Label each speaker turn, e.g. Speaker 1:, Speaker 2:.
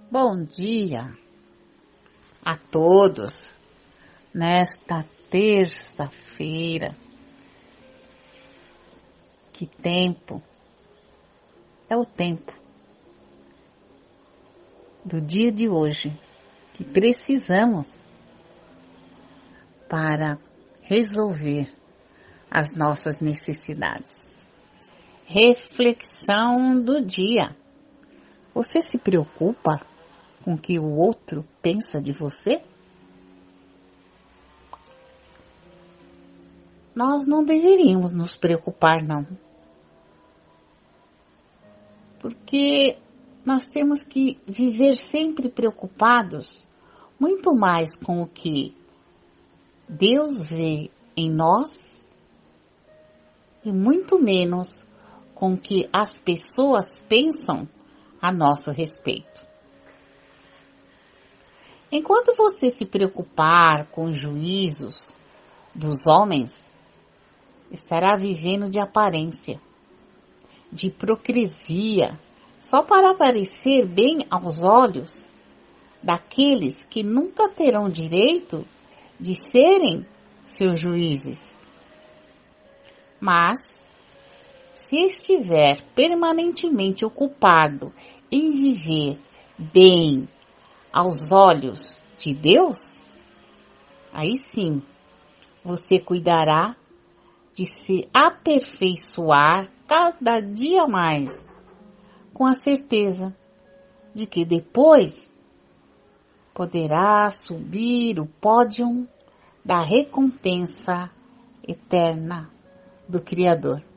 Speaker 1: Bom dia a todos nesta terça-feira. Que tempo! É o tempo do dia de hoje que precisamos para resolver as nossas necessidades. Reflexão do dia. Você se preocupa com o que o outro pensa de você? Nós não deveríamos nos preocupar, não. Porque nós temos que viver sempre preocupados, muito mais com o que Deus vê em nós e muito menos com o que as pessoas pensam a nosso respeito. Enquanto você se preocupar com os juízos dos homens, estará vivendo de aparência, de hipocrisia, só para parecer bem aos olhos daqueles que nunca terão direito de serem seus juízes. Mas, se estiver permanentemente ocupado em viver bem aos olhos de Deus, aí sim você cuidará de se aperfeiçoar cada dia mais, com a certeza de que depois poderá subir o pódio da recompensa eterna do Criador.